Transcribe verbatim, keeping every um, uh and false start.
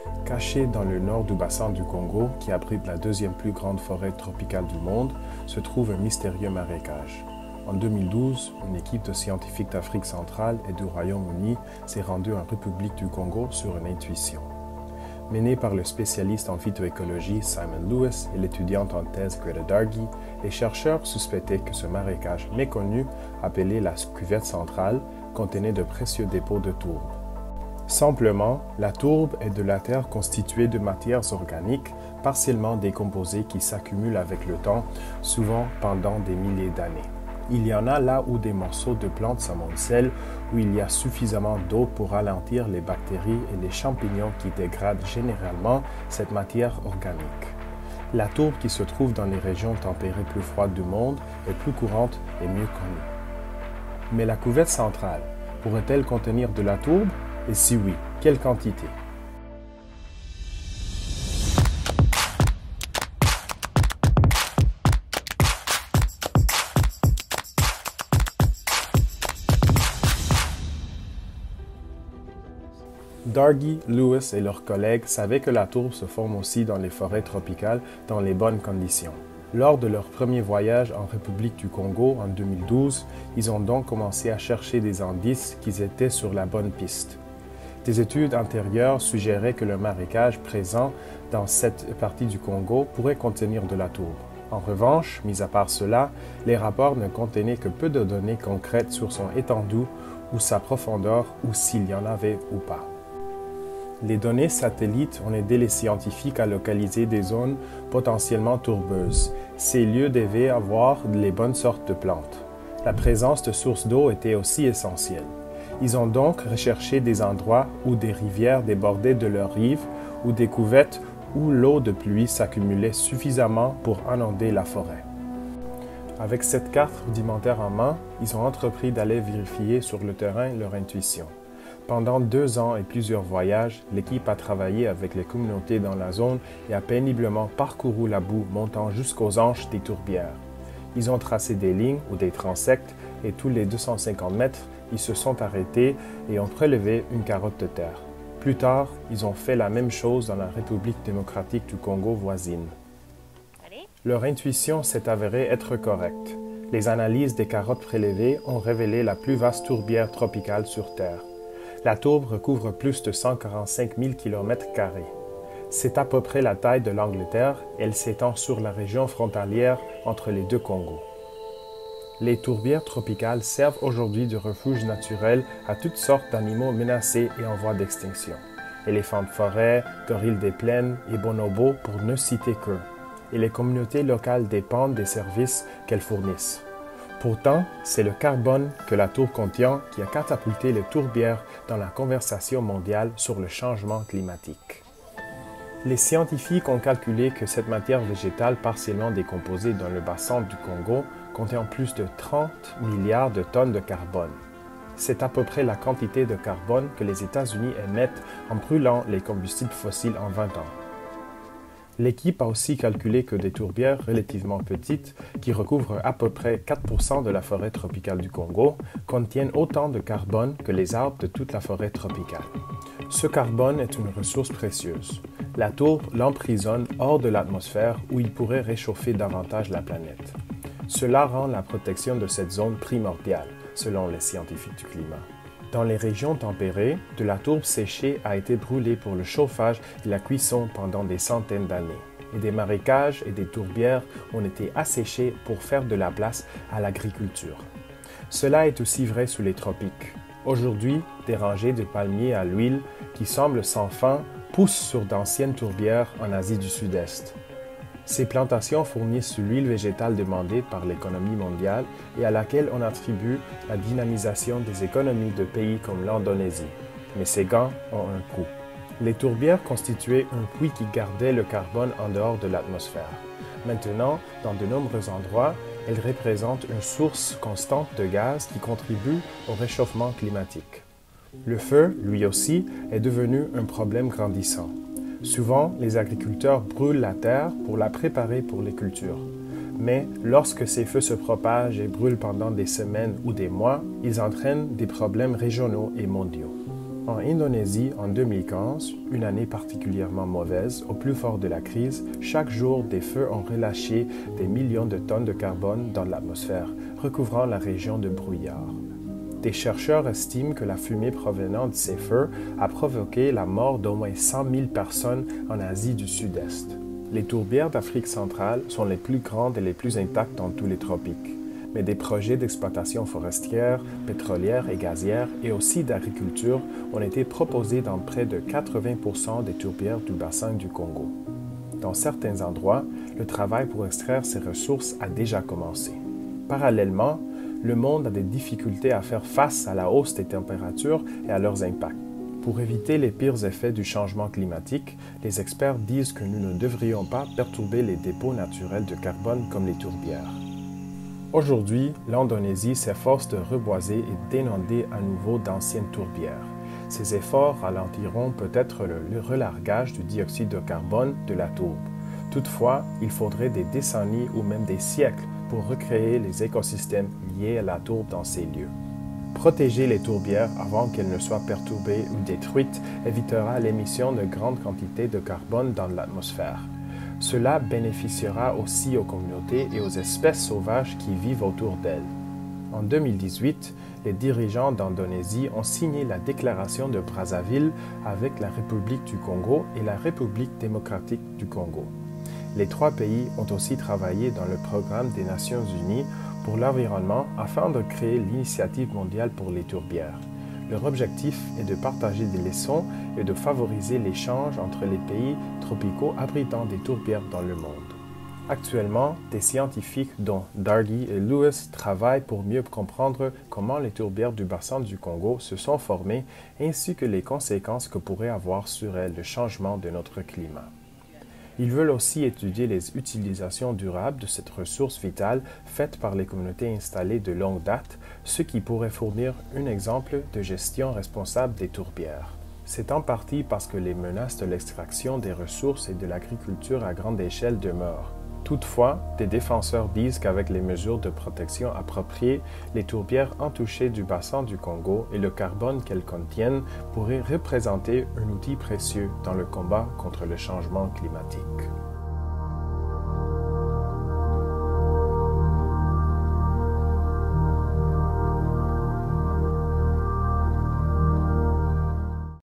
Caché dans le nord du bassin du Congo, qui abrite la deuxième plus grande forêt tropicale du monde, se trouve un mystérieux marécage. En deux mille douze, une équipe de scientifiques d'Afrique centrale et du Royaume-Uni s'est rendue en République du Congo sur une intuition. Menée par le spécialiste en phytoécologie Simon Lewis et l'étudiante en thèse Greta Dargy, les chercheurs suspectaient que ce marécage méconnu, appelé la cuvette centrale, contenait de précieux dépôts de tourbe. Simplement, la tourbe est de la terre constituée de matières organiques partiellement décomposées qui s'accumulent avec le temps, souvent pendant des milliers d'années. Il y en a là où des morceaux de plantes s'amoncellent, où il y a suffisamment d'eau pour ralentir les bactéries et les champignons qui dégradent généralement cette matière organique. La tourbe qui se trouve dans les régions tempérées plus froides du monde est plus courante et mieux connue. Mais la cuvette centrale pourrait-elle contenir de la tourbe? Et si oui, quelle quantité? Dargy, Lewis et leurs collègues savaient que la tourbe se forme aussi dans les forêts tropicales dans les bonnes conditions. Lors de leur premier voyage en République du Congo en deux mille douze, ils ont donc commencé à chercher des indices qu'ils étaient sur la bonne piste. Des études antérieures suggéraient que le marécage présent dans cette partie du Congo pourrait contenir de la tourbe. En revanche, mis à part cela, les rapports ne contenaient que peu de données concrètes sur son étendue ou sa profondeur ou s'il y en avait ou pas. Les données satellites ont aidé les scientifiques à localiser des zones potentiellement tourbeuses. Ces lieux devaient avoir les bonnes sortes de plantes. La présence de sources d'eau était aussi essentielle. Ils ont donc recherché des endroits où des rivières débordaient de leurs rives ou des cuvettes où l'eau de pluie s'accumulait suffisamment pour inonder la forêt. Avec cette carte rudimentaire en main, ils ont entrepris d'aller vérifier sur le terrain leur intuition. Pendant deux ans et plusieurs voyages, l'équipe a travaillé avec les communautés dans la zone et a péniblement parcouru la boue montant jusqu'aux anches des tourbières. Ils ont tracé des lignes ou des transects et tous les deux cent cinquante mètres, ils se sont arrêtés et ont prélevé une carotte de terre. Plus tard, ils ont fait la même chose dans la République démocratique du Congo voisine. Leur intuition s'est avérée être correcte. Les analyses des carottes prélevées ont révélé la plus vaste tourbière tropicale sur Terre. La tourbe recouvre plus de cent quarante-cinq mille kilomètres carrés. C'est à peu près la taille de l'Angleterre et elle s'étend sur la région frontalière entre les deux Congos. Les tourbières tropicales servent aujourd'hui de refuge naturel à toutes sortes d'animaux menacés et en voie d'extinction. Éléphants de forêt, gorilles des plaines et bonobos pour ne citer qu'eux. Et les communautés locales dépendent des services qu'elles fournissent. Pourtant, c'est le carbone que la tourbe contient qui a catapulté les tourbières dans la conversation mondiale sur le changement climatique. Les scientifiques ont calculé que cette matière végétale partiellement décomposée dans le bassin du Congo contient plus de trente milliards de tonnes de carbone. C'est à peu près la quantité de carbone que les États-Unis émettent en brûlant les combustibles fossiles en vingt ans. L'équipe a aussi calculé que des tourbières relativement petites, qui recouvrent à peu près quatre pour cent de la forêt tropicale du Congo, contiennent autant de carbone que les arbres de toute la forêt tropicale. Ce carbone est une ressource précieuse. La tourbe l'emprisonne hors de l'atmosphère où il pourrait réchauffer davantage la planète. Cela rend la protection de cette zone primordiale, selon les scientifiques du climat. Dans les régions tempérées, de la tourbe séchée a été brûlée pour le chauffage et la cuisson pendant des centaines d'années. Et des marécages et des tourbières ont été asséchés pour faire de la place à l'agriculture. Cela est aussi vrai sous les tropiques. Aujourd'hui, des rangées de palmiers à l'huile qui semblent sans fin poussent sur d'anciennes tourbières en Asie du Sud-Est. Ces plantations fournissent l'huile végétale demandée par l'économie mondiale et à laquelle on attribue la dynamisation des économies de pays comme l'Indonésie. Mais ces gains ont un coût. Les tourbières constituaient un puits qui gardait le carbone en dehors de l'atmosphère. Maintenant, dans de nombreux endroits, elles représentent une source constante de gaz qui contribue au réchauffement climatique. Le feu, lui aussi, est devenu un problème grandissant. Souvent, les agriculteurs brûlent la terre pour la préparer pour les cultures. Mais lorsque ces feux se propagent et brûlent pendant des semaines ou des mois, ils entraînent des problèmes régionaux et mondiaux. En Indonésie, en deux mille quinze, une année particulièrement mauvaise, au plus fort de la crise, chaque jour des feux ont relâché des millions de tonnes de carbone dans l'atmosphère, recouvrant la région de brouillard. Des chercheurs estiment que la fumée provenant de ces feux a provoqué la mort d'au moins cent mille personnes en Asie du Sud-Est. Les tourbières d'Afrique centrale sont les plus grandes et les plus intactes dans tous les tropiques. Mais des projets d'exploitation forestière, pétrolière et gazière et aussi d'agriculture ont été proposés dans près de quatre-vingts pour cent des tourbières du bassin du Congo. Dans certains endroits, le travail pour extraire ces ressources a déjà commencé. Parallèlement, le monde a des difficultés à faire face à la hausse des températures et à leurs impacts. Pour éviter les pires effets du changement climatique, les experts disent que nous ne devrions pas perturber les dépôts naturels de carbone comme les tourbières. Aujourd'hui, l'Indonésie s'efforce de reboiser et d'inonder à nouveau d'anciennes tourbières. Ces efforts ralentiront peut-être le relargage du dioxyde de carbone de la tourbe. Toutefois, il faudrait des décennies ou même des siècles pour recréer les écosystèmes liés à la tourbe dans ces lieux. Protéger les tourbières avant qu'elles ne soient perturbées ou détruites évitera l'émission de grandes quantités de carbone dans l'atmosphère. Cela bénéficiera aussi aux communautés et aux espèces sauvages qui vivent autour d'elles. En deux mille dix-huit, les dirigeants d'Indonésie ont signé la déclaration de Brazzaville avec la République du Congo et la République démocratique du Congo. Les trois pays ont aussi travaillé dans le programme des Nations unies pour l'environnement afin de créer l'Initiative mondiale pour les tourbières. Leur objectif est de partager des leçons et de favoriser l'échange entre les pays tropicaux abritant des tourbières dans le monde. Actuellement, des scientifiques dont Dargy et Lewis travaillent pour mieux comprendre comment les tourbières du bassin du Congo se sont formées ainsi que les conséquences que pourrait avoir sur elles le changement de notre climat. Ils veulent aussi étudier les utilisations durables de cette ressource vitale faite par les communautés installées de longue date, ce qui pourrait fournir un exemple de gestion responsable des tourbières. C'est en partie parce que les menaces de l'extraction des ressources et de l'agriculture à grande échelle demeurent. Toutefois, des défenseurs disent qu'avec les mesures de protection appropriées, les tourbières entouchées du bassin du Congo et le carbone qu'elles contiennent pourraient représenter un outil précieux dans le combat contre le changement climatique.